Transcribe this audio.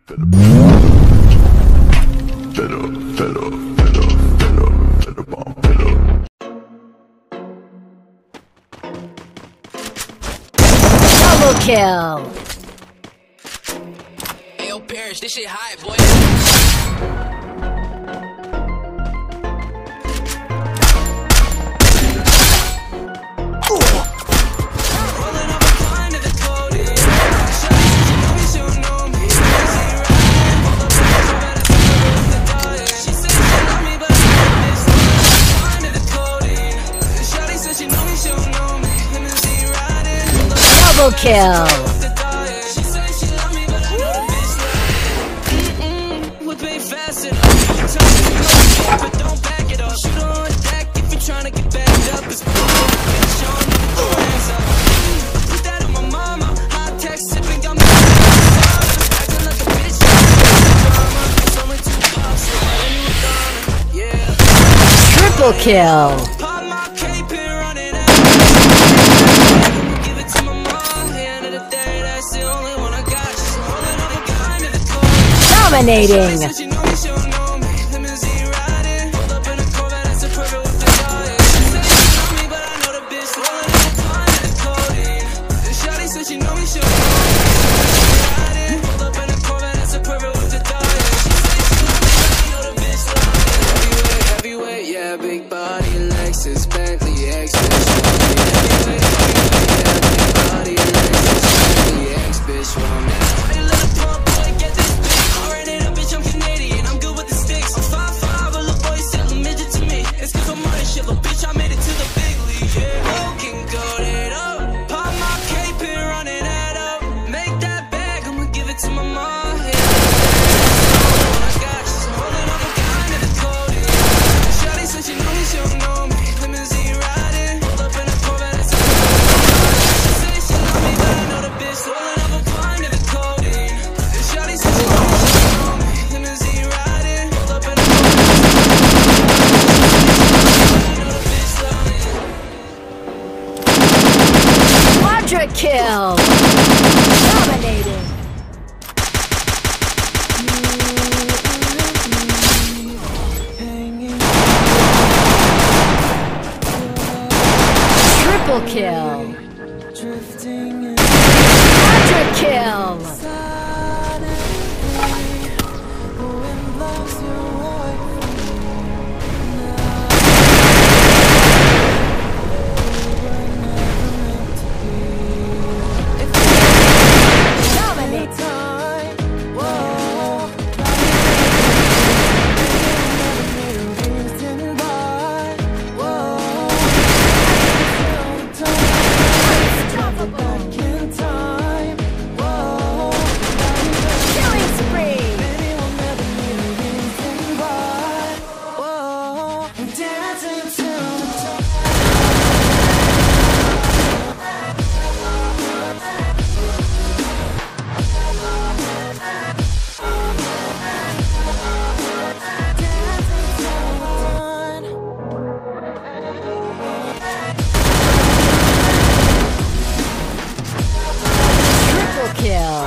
Double kill. Ayo, Parrish, this shit hot, boy. Double kill. Triple kill. Dominating. Big body, Lexus, Bentley, X-Bitch. Body, Lexus, Bentley, X-Bitch. Party little pump, boy, get this bitch. Alright, ain't a bitch, I'm Canadian, I'm good with the sticks. I'm 5'5", a little boy still a midget to me. It's cause I'm running shit, little bitch, I made it to the big league, yeah. Oh, can go it up, pop my cape and run it up. Make that bag, I'ma give it to my mom, yeah. I got you, so holding up a gun in the code. Shawty said she know me, she don't know me. Limousine riding, hold up in a Corvette, it's a she say she love me, but I know the bitch rolling up a pint in the codeine. Shawty said she know me, she don't know me. Limousine riding, hold up in a Corvette, Quadra kill. Dominating. Triple kill. Quadra kill. Kill.